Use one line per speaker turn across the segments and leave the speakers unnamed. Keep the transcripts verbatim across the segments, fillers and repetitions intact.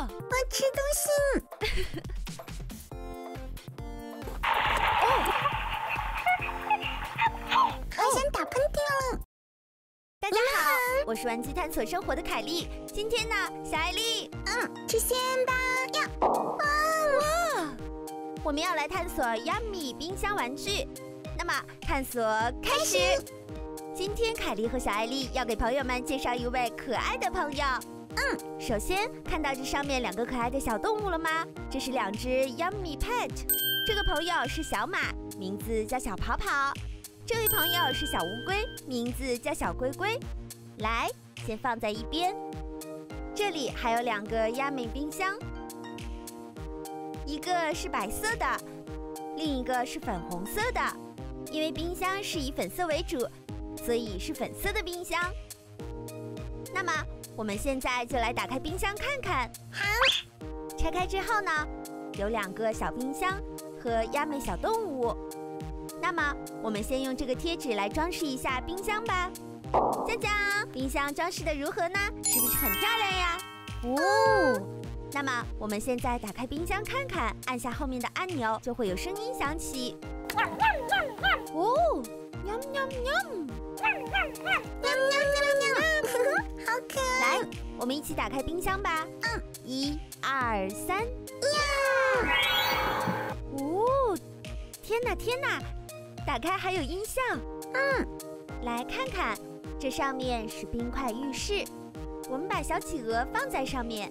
我吃东西。哦，好像打喷嚏了。
大家好，我是玩具探索生活的凯莉。今天呢，小艾丽，
嗯，吃先吧。呀，哇
哇！我们要来探索 Yummy 冰箱玩具。那么，探索开始。今天凯莉和小艾丽要给朋友们介绍一位可爱的朋友。嗯，首先看到这上面两个可爱的小动物了吗？这是两只 Yummy Pet。这个朋友是小马，名字叫小跑跑。这位朋友是小乌龟，名字叫小龟龟。来，先放在一边。这里还有两个 Yummy 冰箱，一个是白色的，另一个是粉红色的。因为冰箱是以粉色为主，所以是粉色的冰箱。那么我们现在就来打开冰箱看看。
好，
拆开之后呢，有两个小冰箱和亚美小动物。那么我们先用这个贴纸来装饰一下冰箱吧。锵锵，冰箱装饰的如何呢？是不是很漂亮呀？哦，那么我们现在打开冰箱看看，按下后面的按钮就会有声音响起。哦，喵喵喵！
喵喵喵喵！好可爱！
来，我们一起打开冰箱吧。
嗯，
一、二、三，
呀！
哦，天哪天哪！打开还有音效。
嗯，
来看看，这上面是冰块浴室，我们把小企鹅放在上面。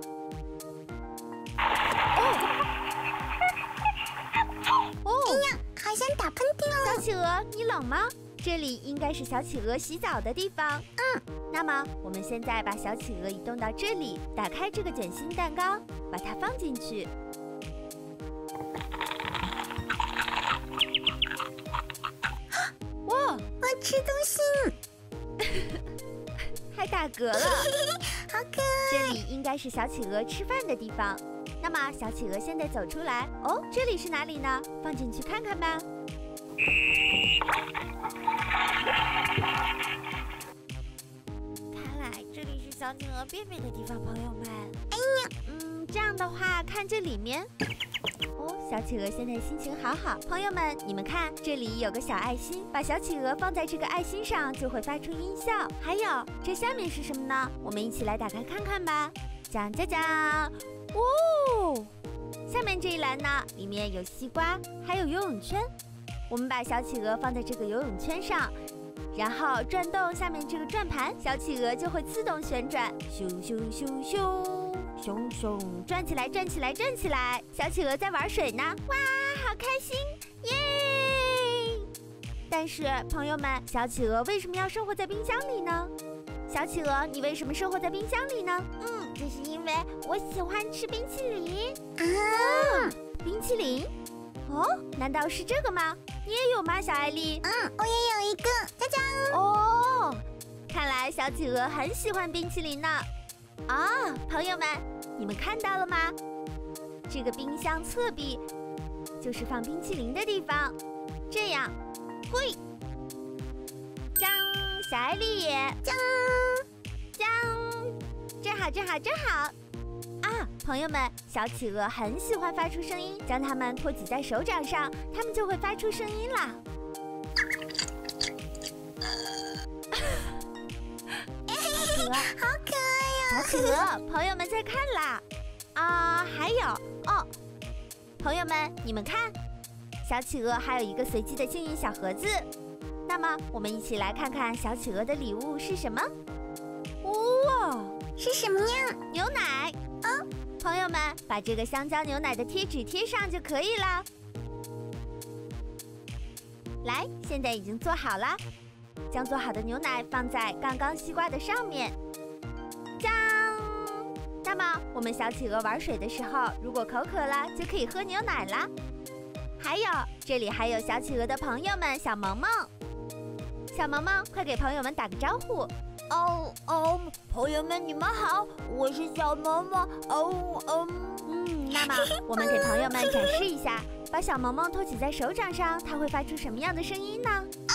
哦，
哎呀，好像打喷嚏了。
小企鹅，你冷吗？这里应该是小企鹅洗澡的地方。
嗯，
那么我们现在把小企鹅移动到这里，打开这个卷心蛋糕，把它放进去。哇，
我吃东西，
还打嗝了，
好可爱。
这里应该是小企鹅吃饭的地方。那么小企鹅现在走出来，哦，这里是哪里呢？放进去看看吧。看来这里是小企鹅便便的地方，朋友们。
哎呀，
嗯，这样的话，看这里面。哦，小企鹅现在心情好好。朋友们，你们看，这里有个小爱心，把小企鹅放在这个爱心上，就会发出音效。还有，这下面是什么呢？我们一起来打开看看吧。讲讲讲，哦，下面这一栏呢，里面有西瓜，还有游泳圈。我们把小企鹅放在这个游泳圈上，然后转动下面这个转盘，小企鹅就会自动旋转，咻咻咻咻。熊熊转起来，转起来，转起来！小企鹅在玩水呢，哇，好开心，耶！但是朋友们，小企鹅为什么要生活在冰箱里呢？小企鹅，你为什么生活在冰箱里呢？
嗯，
这是因为我喜欢吃冰淇淋
啊！
冰淇淋？哦，难道是这个吗？你也有吗，小艾丽？
嗯，我也有一个，锵锵！
哦，看来小企鹅很喜欢冰淇淋呢。啊，朋友们，你们看到了吗？这个冰箱侧壁就是放冰淇淋的地方。这样，嘿，张小艾丽也
锵
锵，真好，真好，真好！啊，朋友们，小企鹅很喜欢发出声音，将它们托举在手掌上，它们就会发出声音啦。小企鹅，
好可爱呀！
小企鹅，朋友们在看啦！啊，还有哦，朋友们，你们看，小企鹅还有一个随机的幸运小盒子。那么，我们一起来看看小企鹅的礼物是什么？哇，
是什么呀？
牛奶。哦，朋友们，把这个香蕉牛奶的贴纸贴上就可以了。来，现在已经做好了。将做好的牛奶放在刚刚西瓜的上面，酱。那么我们小企鹅玩水的时候，如果口渴了，就可以喝牛奶啦。还有，这里还有小企鹅的朋友们，小萌萌。小萌萌，快给朋友们打个招呼。
哦哦，朋友们你们好，我是小萌萌。哦哦，
嗯，那么我们给朋友们展示一下，把小萌萌托举在手掌上，它会发出什么样的声音呢？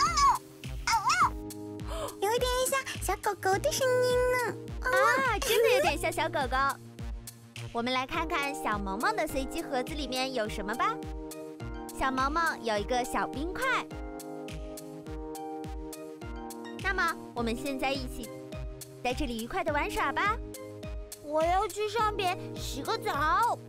有点像小狗狗的声音呢。
啊，真的有点像小狗狗。 我们来看看小萌萌的随机盒子里面有什么吧。小萌萌有一个小冰块，那么我们现在一起在这里愉快的玩耍吧。
我要去上边洗个澡。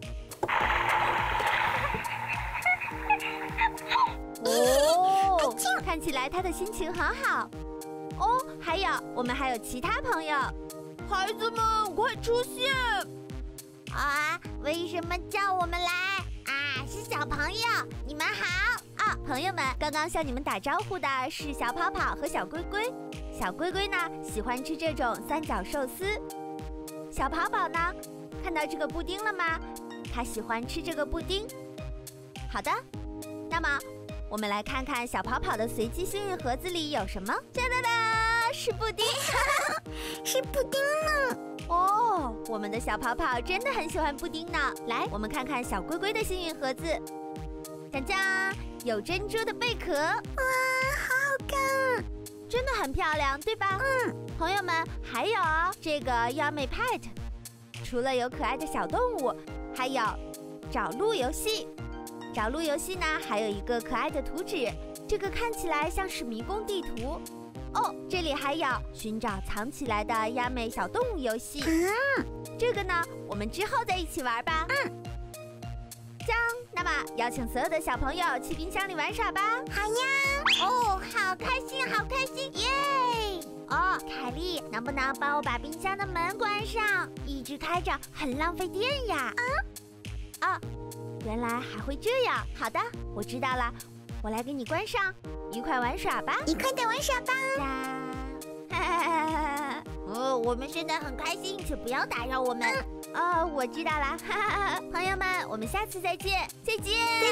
哦，看起来他的心情很好。哦，还有，我们还有其他朋友。
孩子们，快出现！
啊，为什么叫我们来？啊，是小朋友，你们好。
啊，朋友们，刚刚向你们打招呼的是小跑跑和小龟龟。小龟龟呢，喜欢吃这种三角寿司。小跑跑呢，看到这个布丁了吗？他喜欢吃这个布丁。好的，那么我们来看看小跑跑的随机幸运盒子里有什么。哒哒哒，是布丁，
是布丁呢。
哦，我们的小跑跑真的很喜欢布丁呢。来，我们看看小龟龟的幸运盒子。讲讲，有珍珠的贝壳，哇，
好好看，
真的很漂亮，对吧？
嗯，
朋友们，还有这个 Yummy Pet， 除了有可爱的小动物，还有找路游戏。找路游戏呢，还有一个可爱的图纸，这个看起来像是迷宫地图。哦，这里还有寻找藏起来的亚美小动物游戏。
嗯，
这个呢，我们之后再一起玩吧。
嗯，
这样，那么邀请所有的小朋友去冰箱里玩耍吧。
好呀。哦，好开心，好开心，耶！
哦，凯莉，能不能帮我把冰箱的门关上？一直开着很浪费电呀。啊，哦，原来还会这样。好的，我知道了，我来给你关上。愉快玩耍吧，
愉快的玩耍吧。
呀，
哦，我们现在很开心，请不要打扰我们。
嗯，哦，我知道了。哈哈哈，朋友们，我们下次再见，再见。